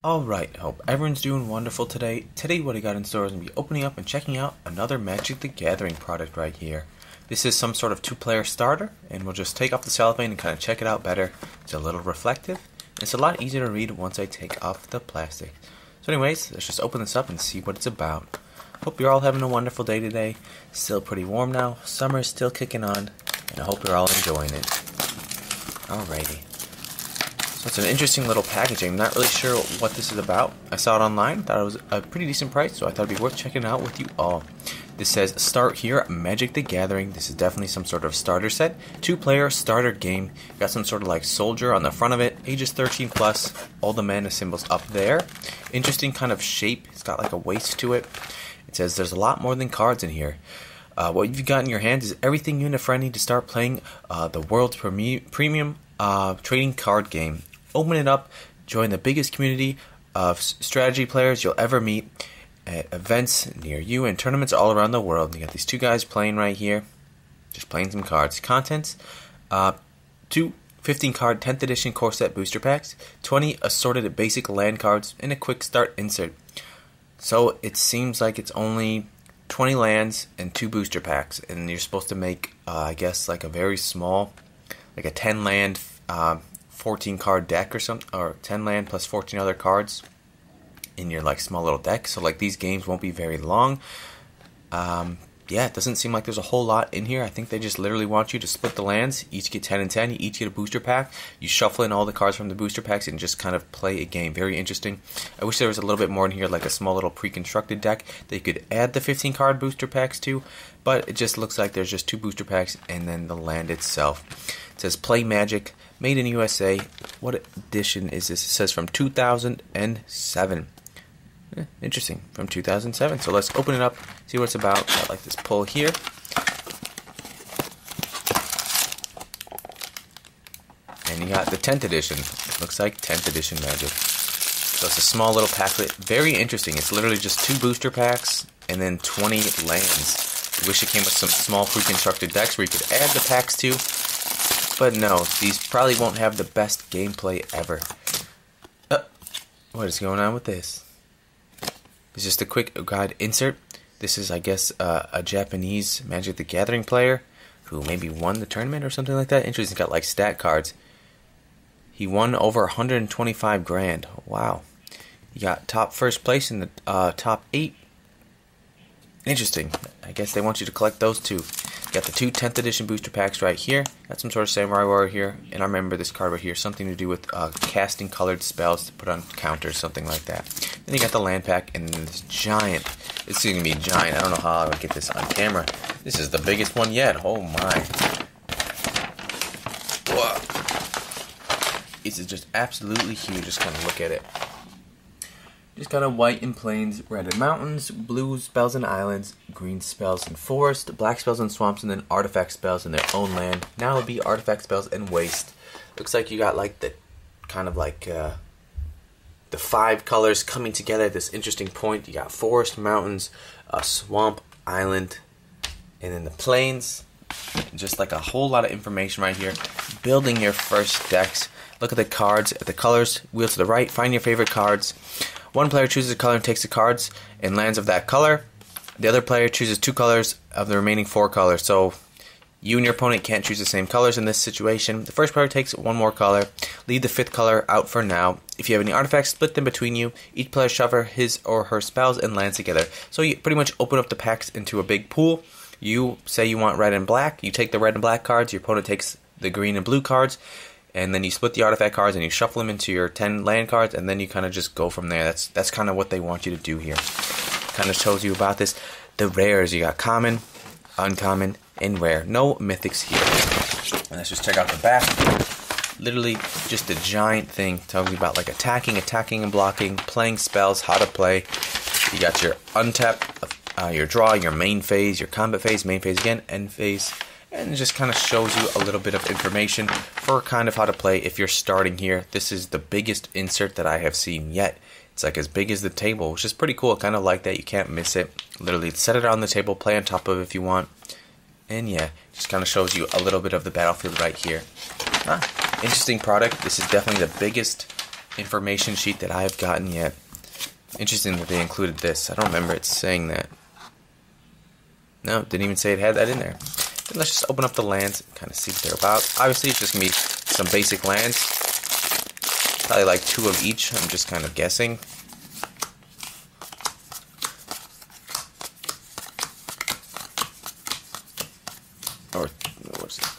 Alright, hope everyone's doing wonderful today. Today what I got in store is going to be opening up and checking out another Magic the Gathering product right here. This is some sort of two-player starter, and we'll just take off the cellophane and kind of check it out better. It's a little reflective. It's a lot easier to read once I take off the plastic. So anyways, let's just open this up and see what it's about. Hope you're all having a wonderful day today. Still pretty warm now. Summer is still kicking on, and I hope you're all enjoying it. Alrighty. So it's an interesting little packaging. I'm not really sure what this is about. I saw it online, thought it was a pretty decent price, so I thought it'd be worth checking it out with you all. This says, start here, Magic the Gathering. This is definitely some sort of starter set. Two-player starter game. Got some sort of like soldier on the front of it. Ages 13 plus. All the mana symbols up there. Interesting kind of shape. It's got like a waist to it. It says there's a lot more than cards in here. What you've got in your hands is everything you and a friend need to start playing the world's premium trading card game. Open it up, join the biggest community of strategy players you'll ever meet at events near you and tournaments all around the world. You got these two guys playing right here, just playing some cards. Contents, two 15-card 10th edition core set booster packs, 20 assorted basic land cards, and a quick start insert. So it seems like it's only 20 lands and 2 booster packs, and you're supposed to make, I guess, like a very small, like a 10 land, 14 card deck or something, or 10 land plus 14 other cards in your like small little deck. So like these games won't be very long. Yeah, it doesn't seem like there's a whole lot in here. I think they just literally want you to split the lands. Each get 10 and 10. You each get a booster pack. You shuffle in all the cards from the booster packs and just kind of play a game. Very interesting. I wish there was a little bit more in here, like a small little pre-constructed deck that you could add the 15 card booster packs to. But it just looks like there's just 2 booster packs and then the land itself. It says Play Magic, made in USA. What edition is this? It says from 2007. Interesting, from 2007. So let's open it up, see what it's about. Got like this pull here. And you got the 10th edition. It looks like 10th edition Magic. So it's a small little packlet. Very interesting. It's literally just 2 booster packs and then 20 lands. I wish it came with some small pre-constructed decks where you could add the packs to. But no, these probably won't have the best gameplay ever. What is going on with this? It's just a quick guide insert. This is, I guess, a Japanese Magic the Gathering player who maybe won the tournament or something like that. Interesting, he's got like stat cards. He won over 125 grand. Wow. He got top first place in the top 8. Interesting. I guess they want you to collect those too. Got the 2 10th edition booster packs right here. Got some sort of samurai warrior here. And I remember this card right here. Something to do with casting colored spells to put on counters. Something like that. Then you got the land pack. And then this giant. It's going to be giant. I don't know how I would get this on camera. This is the biggest one yet. Oh my. Whoa. This is just absolutely huge. Just kind of look at it. Just got a white in plains, red in mountains, blue spells and islands, green spells in forest, black spells in swamps, and then artifact spells in their own land. Now it'll be artifact spells and waste. Looks like you got like the kind of like the 5 colors coming together at this interesting point. You got forest, mountains, swamp, island, and then the plains. Just like a whole lot of information right here. Building your first decks. Look at the cards, at the colors, wheel to the right, find your favorite cards. One player chooses a color and takes the cards and lands of that color. The other player chooses 2 colors of the remaining 4 colors. So you and your opponent can't choose the same colors in this situation. The first player takes 1 more color. Leave the 5th color out for now. If you have any artifacts, split them between you. Each player shuffle his or her spells and lands together. So you pretty much open up the packs into a big pool. You say you want red and black. You take the red and black cards. Your opponent takes the green and blue cards. And then you split the artifact cards and you shuffle them into your 10 land cards, and then you kind of just go from there. That's kind of what they want you to do here. Kind of shows you about this. The rares, you got common, uncommon, and rare. No mythics here. And let's just check out the back. Literally just a giant thing. Tells you about like attacking and blocking, playing spells, how to play. You got your untap, your draw, your main phase, your combat phase, main phase again, end phase. And it just kind of shows you a little bit of information for kind of how to play if you're starting here. This is the biggest insert that I have seen yet. It's like as big as the table, which is pretty cool. Kind of like that. You can't miss it. Literally set it on the table, play on top of it if you want. And yeah, just kind of shows you a little bit of the battlefield right here. Interesting product. This is definitely the biggest information sheet that I have gotten yet. Interesting that they included this. I don't remember it saying that. No, didn't even say it had that in there. Then let's just open up the lands and kind of see what they're about. Obviously, it's just going to be some basic lands. Probably like 2 of each. I'm just kind of guessing. Or, what's it?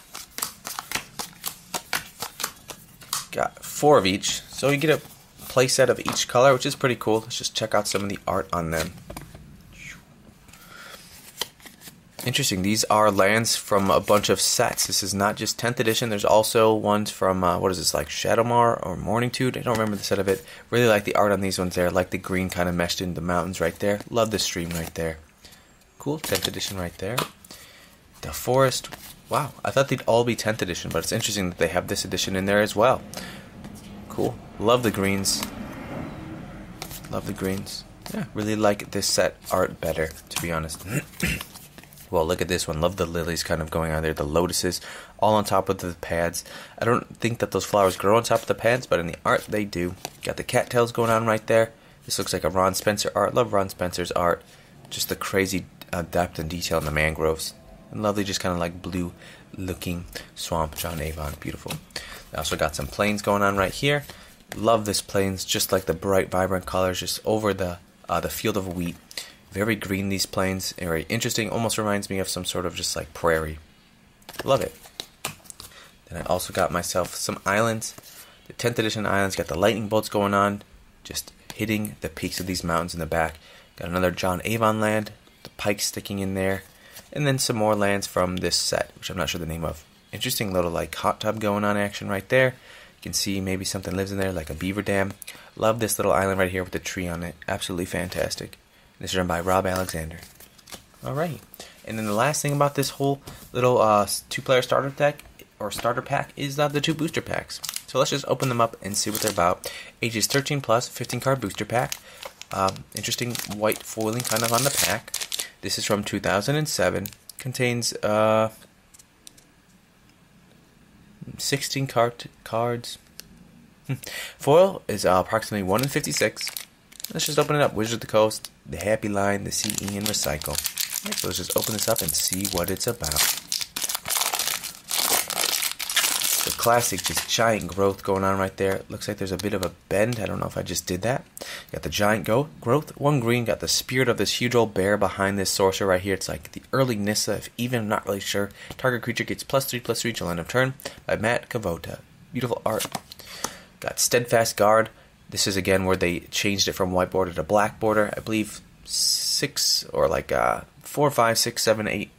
Got 4 of each. So you get a play set of each color, which is pretty cool. Let's just check out some of the art on them. Interesting. These are lands from a bunch of sets. This is not just 10th edition. There's also ones from, what is this, like Shadowmar or Morningtude? I don't remember the set of it. Really like the art on these ones there. I like the green kind of meshed into the mountains right there. Love the stream right there. Cool. 10th edition right there. The forest. Wow. I thought they'd all be 10th edition, but it's interesting that they have this edition in there as well. Cool. Love the greens. Love the greens. Yeah, really like this set art better, to be honest. Well, look at this one. Love the lilies kind of going on there. The lotuses all on top of the pads. I don't think that those flowers grow on top of the pads, but in the art they do. Got the cattails going on right there. This looks like a Ron Spencer art. Love Ron Spencer's art. Just the crazy depth and detail in the mangroves. And lovely, just kind of like blue looking swamp. John Avon. Beautiful. I also got some plains going on right here. Love this plains. Just like the bright, vibrant colors just over the field of wheat. Very green, these plains. Very interesting. Almost reminds me of some sort of just like prairie. Love it. Then I also got myself some islands. The 10th edition islands got the lightning bolts going on. Just hitting the peaks of these mountains in the back. Got another John Avon land. The pike sticking in there. And then some more lands from this set, which I'm not sure the name of. Interesting little like hot tub going on action right there. You can see maybe something lives in there like a beaver dam. Love this little island right here with the tree on it. Absolutely fantastic. This is run by Rob Alexander. Alright. And then the last thing about this whole little 2-player starter deck or starter pack is the 2 booster packs. So let's just open them up and see what they're about. Ages 13 plus, 15 card booster pack. Interesting white foiling kind of on the pack. This is from 2007. Contains 16 cards. Foil is approximately 1 in 56. Let's just open it up. Wizard of the Coast, the Happy Line, the CE, and Recycle. Right, so let's just open this up and see what it's about. The classic, just giant growth going on right there. Looks like there's a bit of a bend. I don't know if I just did that. Got the giant growth. 1 green. Got the spirit of this huge old bear behind this sorcerer right here. It's like the early Nissa, if even, I'm not really sure. Target creature gets +3/+3 till end of turn by Matt Kavota. Beautiful art. Got Steadfast Guard. This is again where they changed it from white border to black border. I believe 6 or like 4, 5, 6, 7, 8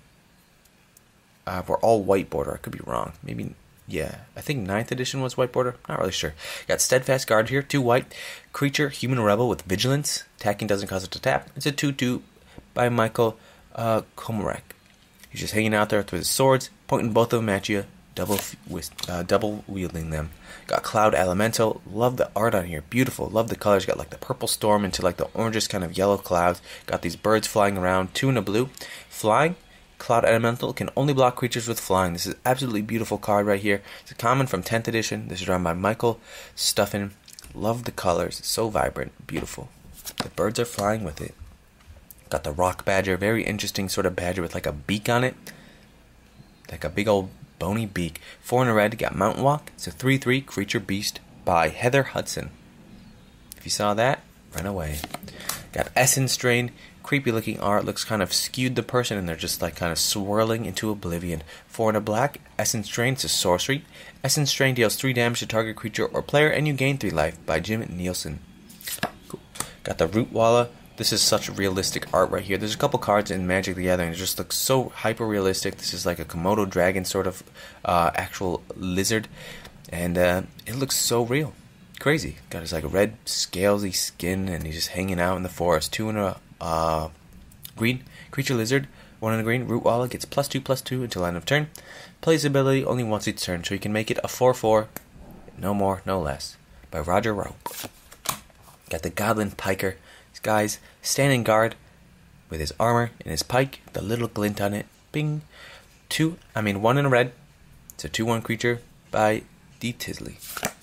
were all white border. I could be wrong. Maybe, yeah. I think 9th edition was white border. Not really sure. Got Steadfast Guard here. 2 white. Creature, Human Rebel with Vigilance. Attacking doesn't cause it to tap. It's a 2/2 by Michael Komarek. He's just hanging out there with his swords, pointing both of them at you, double wielding them. Got Cloud Elemental. Love the art on here. Beautiful. Love the colors. Got like the purple storm into like the orangish kind of yellow clouds. Got these birds flying around. 2 in a blue. Flying. Cloud Elemental can only block creatures with flying. This is absolutely beautiful card right here. It's a common from 10th edition. This is drawn by Michael Stuffin. Love the colors. It's so vibrant. Beautiful. The birds are flying with it. Got the Rock Badger. Very interesting sort of badger with like a beak on it. Like a big old bony beak. 4 in a red. Got Mountain Walk. It's a 3/3 creature beast by Heather Hudson. If you saw that, run away. Got Essence Drain. Creepy looking art. Looks kind of skewed the person and they're just like kind of swirling into oblivion. 4 in a black. Essence Drain. It's a sorcery. Essence Drain deals 3 damage to target creature or player and you gain 3 life by Jim Nielsen. Cool. Got the Root Walla. This is such realistic art right here. There's a couple cards in Magic the Gathering. It just looks so hyper realistic. This is like a Komodo dragon sort of actual lizard. And it looks so real. Crazy. Got his like red scalesy skin and he's just hanging out in the forest. 2 in a green. Creature lizard. 1 in a green. Root Walla gets +2/+2 until end of turn. Plays ability only once each turn. So you can make it a 4/4. No more, no less. By Roger Rope. Got the Goblin Piker. This guy's standing guard with his armor and his pike. The little glint on it. Bing. 1 in a red. It's a 2/1 creature by D. Tisley.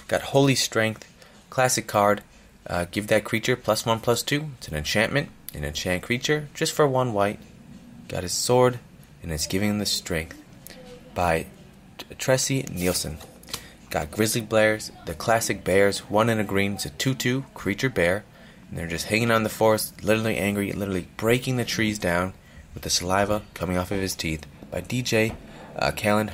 Got Holy Strength, classic card. Give that creature +1/+2. It's an enchantment, an enchant creature, just for 1 white. Got his sword, and it's giving him the strength. By Tracy Nielsen. Got Grizzly Bears, the classic bears, 1 and a green. It's a 2/2 creature bear, and they're just hanging on the forest, literally angry, literally breaking the trees down with the saliva coming off of his teeth. By DJ Callan.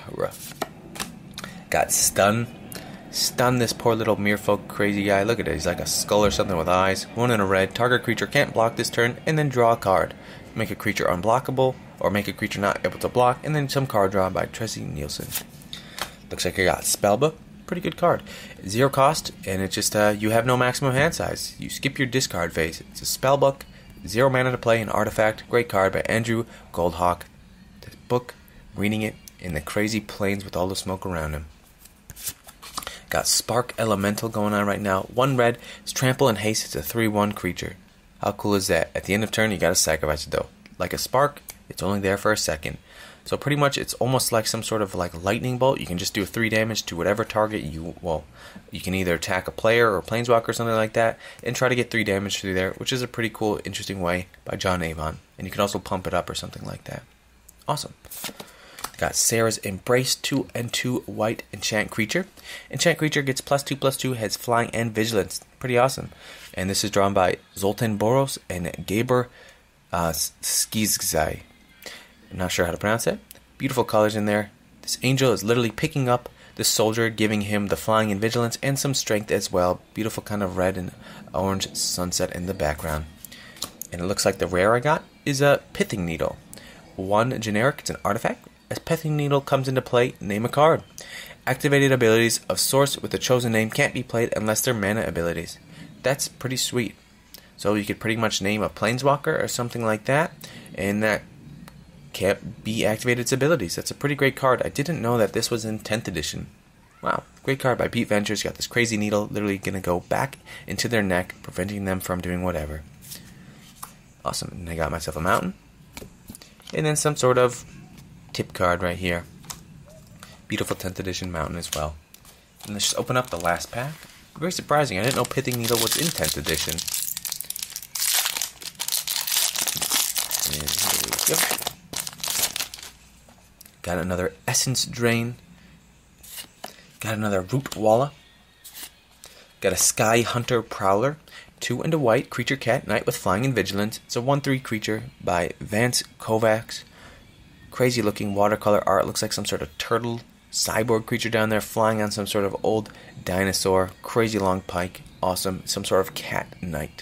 Got Stun. Stun this poor little merfolk crazy guy. Look at it, he's like a skull or something with eyes. 1 in a red. Target creature can't block this turn, and then draw a card. Make a creature unblockable, or make a creature not able to block, and then some card draw by Tracy Nielsen. Looks like I got Spellbook. Pretty good card. 0 cost, and it's just you have no maximum hand size. You skip your discard phase. It's a Spellbook, 0 mana to play, an artifact. Great card by Andrew Goldhawk. This book, reading it in the crazy plains with all the smoke around him. Got Spark Elemental going on right now. 1 red. It's trample and haste. It's a 3/1 creature. How cool is that? At the end of turn, you gotta sacrifice it though. Like a spark, it's only there for a second. So pretty much it's almost like some sort of like lightning bolt. You can just do 3 damage to whatever target you can either attack a player or a planeswalker or something like that and try to get 3 damage through there, which is a pretty cool, interesting way by John Avon. And you can also pump it up or something like that. Awesome. Got Sarah's Embrace, 2 and 2 white enchant creature. Enchant creature gets +2/+2, has flying and vigilance. Pretty awesome. And this is drawn by Zoltan Boros and Gaber Skizgzai. I'm not sure how to pronounce it. Beautiful colors in there. This angel is literally picking up the soldier, giving him the flying and vigilance and some strength as well. Beautiful kind of red and orange sunset in the background. And it looks like the rare I got is a Pithing Needle. 1 generic, it's an artifact. As Pithing Needle comes into play, name a card. Activated abilities of source with the chosen name can't be played unless they're mana abilities. That's pretty sweet. So you could pretty much name a planeswalker or something like that, and that can't be activated its abilities. That's a pretty great card. I didn't know that this was in 10th edition. Wow, great card by Beat Ventures. Got this crazy needle literally gonna go back into their neck, preventing them from doing whatever. Awesome. And I got myself a mountain. And then some sort of tip card right here. Beautiful 10th edition mountain as well. And let's just open up the last pack. Very surprising. I didn't know Pithing Needle was in 10th edition. And here we go. Got another Essence Drain. Got another Root Walla. Got a Sky Hunter Prowler. 2 and a white creature cat, knight with flying and vigilance. It's a 1/3 creature by Vance Kovacs. Crazy looking watercolor art. Looks like some sort of turtle cyborg creature down there flying on some sort of old dinosaur. Crazy long pike. Awesome. Some sort of cat knight.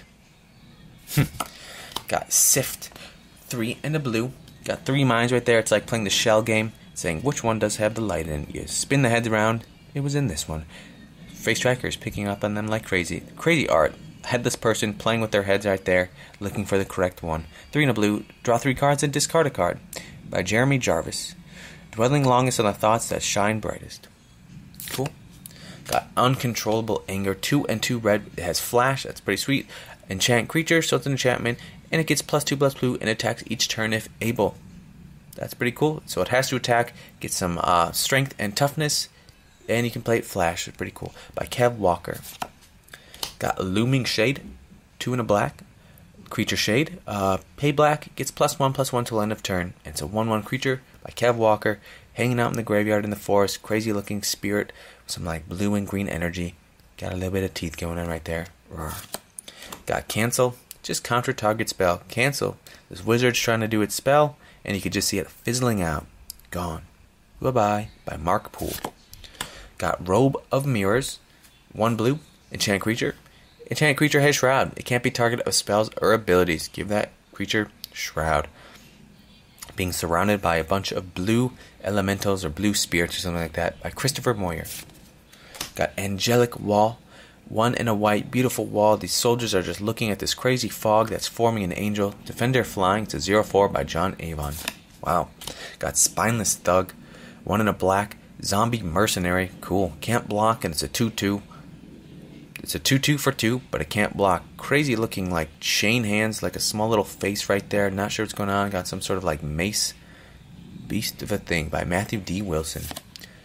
Got Sift. 3 and a blue. Got 3 mines right there. It's like playing the shell game, saying which one does have the light in. You spin the heads around. It was in this one. Face trackers picking up on them like crazy. Crazy art. Headless person playing with their heads right there, looking for the correct one. 3 and a blue. Draw 3 cards and discard a card. By Jeremy Jarvis. Dwelling longest on the thoughts that shine brightest. Cool. Got Uncontrollable Anger. 2 and 2 red. It has flash. That's pretty sweet. Enchant creature, so it's an enchantment. And it gets +2/+2 and attacks each turn if able. That's pretty cool. So it has to attack, get some strength and toughness, and you can play it flash. It's pretty cool. By Kev Walker. Got Looming Shade. 2 and a black. Creature Shade. Pay black, gets +1/+1 till end of turn. And it's a 1/1 creature by Kev Walker. Hanging out in the graveyard in the forest. Crazy looking spirit. With some like blue and green energy. Got a little bit of teeth going on right there. Roar. Got Cancel. Just counter target spell. Cancel. This wizard's trying to do its spell, and you can just see it fizzling out. Gone. Goodbye. By Mark Poole. Got Robe of Mirrors. 1 blue. Enchant creature. Enchant creature has Shroud. It can't be target of spells or abilities. Give that creature Shroud. Being surrounded by a bunch of blue elementals or blue spirits or something like that. By Christopher Moyer. Got Angelic Wall. 1 and a white, beautiful wall. These soldiers are just looking at this crazy fog that's forming an angel. Defender Flying to 0/4 by John Avon. Wow. Got Spineless Thug. 1 and a black. Zombie Mercenary. Cool. Can't block, and it's a 2/2. It's a 2/2 for 2, but it can't block. Crazy looking like chain hands, like a small little face right there. Not sure what's going on. Got some sort of like mace. Beast of a Thing by Matthew D. Wilson.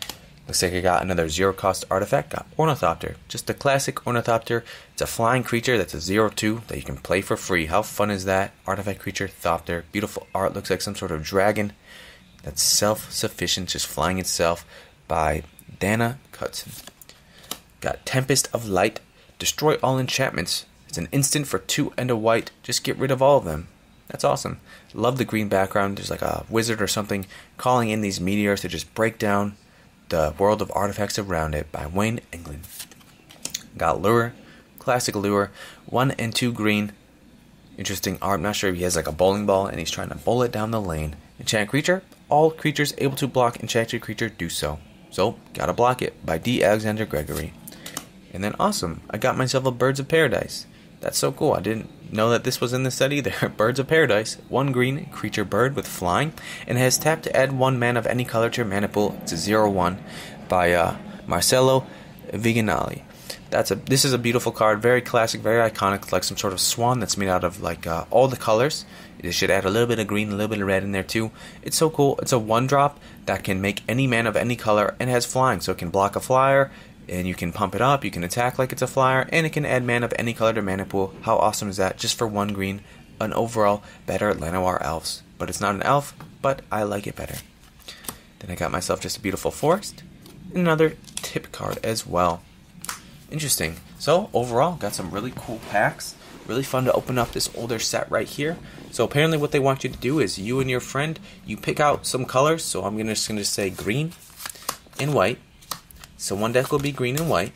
Looks like I got another 0-cost artifact. Got Ornithopter. Just a classic Ornithopter. It's a flying creature that's a 0/2 that you can play for free. How fun is that? Artifact creature, Thopter. Beautiful art. Looks like some sort of dragon that's self-sufficient, just flying itself, by Anthony Costas. Got Tempest of Light. Destroy all enchantments. It's an instant for 2 and a white. Just get rid of all of them. That's awesome. Love the green background. There's like a wizard or something calling in these meteors to just break down the world of artifacts around it, by Wayne England. Got Lure. Classic Lure. 1 and 2 green. Interesting art. I'm not sure if he has like a bowling ball and he's trying to bowl it down the lane. Enchant creature. All creatures able to block enchanted creature do so. So, gotta block it, by D. Alexander Gregory. And then awesome, I got myself a Birds of Paradise. That's so cool. I didn't know that this was in the set either. Birds of Paradise. 1 green creature bird with flying, and has tapped to add 1 mana of any color to your mana pool. It's a 0/1 by Marcelo Viganali. This is a beautiful card, very classic, very iconic, like some sort of swan that's made out of like all the colors. It should add a little bit of green, a little bit of red in there too. It's so cool. It's a 1-drop that can make any mana of any color and has flying, so it can block a flyer. And you can pump it up, you can attack like it's a flyer, and it can add mana of any color to mana pool. How awesome is that? Just for 1 green, an overall better Llanowar Elves. But it's not an elf, but I like it better. Then I got myself just a beautiful forest, and another tip card as well. Interesting. So overall, got some really cool packs. Really fun to open up this older set right here. So apparently what they want you to do is you and your friend, you pick out some colors. So I'm just going to say green and white. So one deck will be green and white.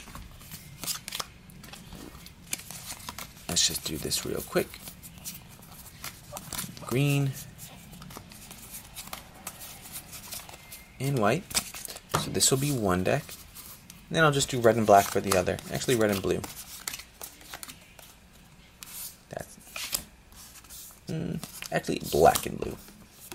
Let's just do this real quick. Green and white. So this will be one deck. And then I'll just do red and black for the other. Actually, red and blue. That's actually black and blue.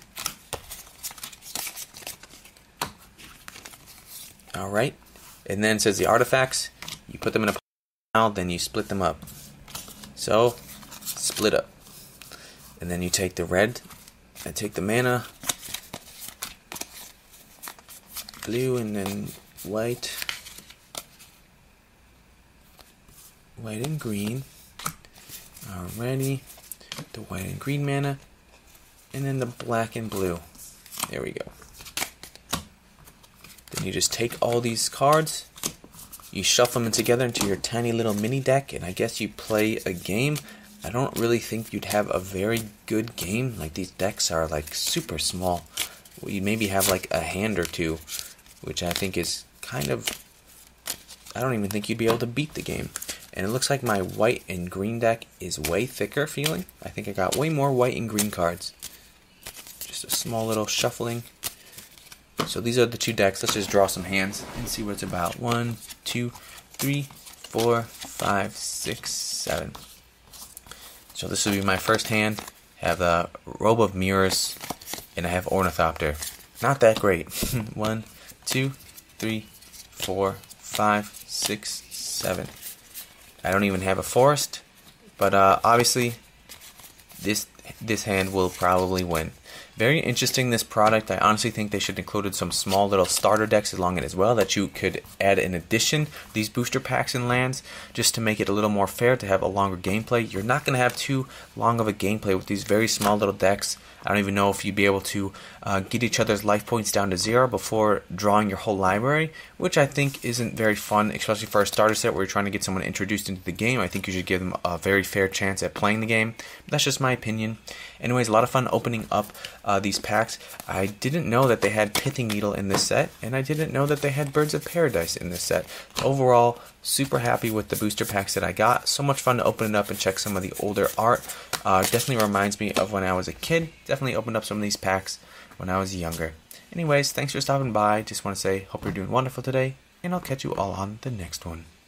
Alright, and then it says the artifacts, you put them in a pile, then you split them up. So, split up. And then you take the red, and take the mana, blue, and then white, white and green. Alrighty, the white and green mana, and then the black and blue. There we go. Then you just take all these cards, you shuffle them together into your tiny little mini deck, and I guess you play a game. I don't really think you'd have a very good game. Like, these decks are like super small. You maybe have like a hand or two, which I think is kind of, I don't even think you'd be able to beat the game. And it looks like my white and green deck is way thicker feeling. I think I got way more white and green cards. Just a small little shuffling. So these are the 2 decks. Let's just draw some hands and see what it's about. 1, 2, 3, 4, 5, 6, 7. So this will be my first hand. I have the Robe of Mirrors, and I have Ornithopter. Not that great. 1, 2, 3, 4, 5, 6, 7. I don't even have a forest, but obviously this hand will probably win. Very interesting, this product. I honestly think they should have included some small little starter decks along it as well that you could add in addition, these booster packs and lands, just to make it a little more fair to have a longer gameplay. You're not going to have too long of a gameplay with these very small little decks. I don't even know if you'd be able to get each other's life points down to 0 before drawing your whole library, which I think isn't very fun, especially for a starter set where you're trying to get someone introduced into the game. I think you should give them a very fair chance at playing the game. That's just my opinion. Anyways, a lot of fun opening up these packs. I didn't know that they had Pithing Needle in this set, and I didn't know that they had Birds of Paradise in this set. Overall, super happy with the booster packs that I got. So much fun to open it up and check some of the older art. Definitely reminds me of when I was a kid. Definitely opened up some of these packs when I was younger. Anyways, thanks for stopping by. Just want to say, hope you're doing wonderful today, and I'll catch you all on the next one.